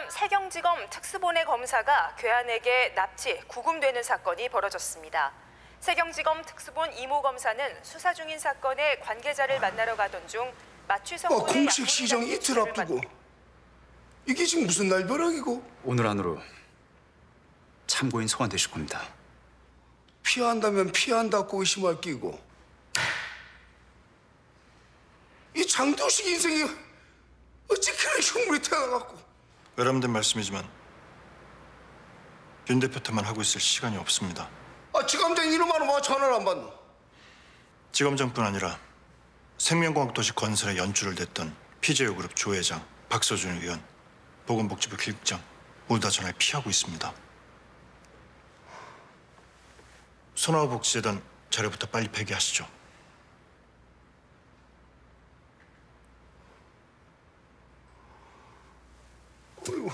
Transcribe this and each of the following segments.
경남 세경지검 특수본의 검사가 괴한에게 납치, 구금되는 사건이 벌어졌습니다. 세경지검 특수본 이모 검사는 수사 중인 사건의 관계자를 만나러 가던 중 마취성 공식 시정 이틀 앞두고 이게 지금 무슨 날벼락이고? 오늘 안으로 참고인 소환되실 겁니다. 피한다면 피한다고 의심할 끼고 이 장도식 인생이 어찌 그런 흉물이 태어나갖고. 외람된 말씀이지만 윤 대표 탓만 하고 있을 시간이 없습니다. 지검장 이름만 와 전화를 안 받노? 지검장뿐 아니라 생명과학도시 건설에 연주를 댔던 피제오그룹 조 회장, 박서준 의원, 보건복지부 길국장 모두 다 전화를 피하고 있습니다. 손아웃복지재단 자료부터 빨리 폐기하시죠. 어이구.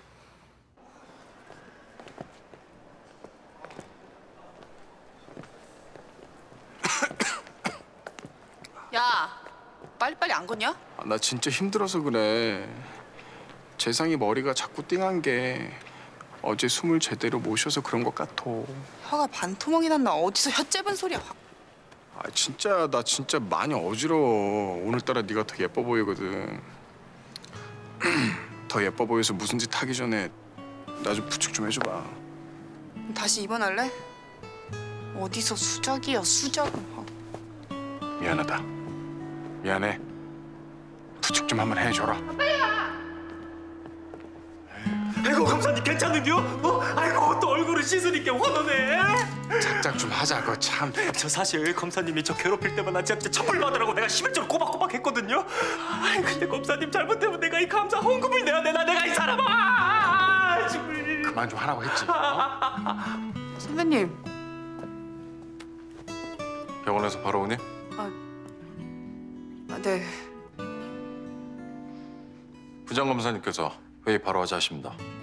야, 빨리빨리 안 걷냐? 나 진짜 힘들어서 그래. 재상이 머리가 자꾸 띵한 게 어제 숨을 제대로 못 쉬어서 그런 것 같아. 혀가 반토막이 났나? 어디서 혀 째은 소리야. 진짜 나 진짜 많이 어지러워. 오늘따라 네가 더 예뻐 보이거든. 더 예뻐 보여서 무슨 짓 하기 전에 나 좀 부축 좀 해줘봐. 다시 입원할래? 어디서 수작이야, 수작. 미안하다. 미안해. 부축 좀 한번 해줘라. 아이고 검사님 괜찮은겨? 아이고 또 얼굴을 씻으니까 환하네. 작작 좀 하자고 참. 저 사실 검사님이 저 괴롭힐 때마다 진짜 천불 받으라고 내가 심혈적으로 꼬박꼬박 했거든요. 아이 근데 검사님 잘못되면 내가 이 감사 헌금을 내야 되나 내가 이 사람아. 정말. 그만 좀 하라고 했지. 선배님. 병원에서 바로 오니? 네. 부장검사님께서 회의 바로 하자 하십니다.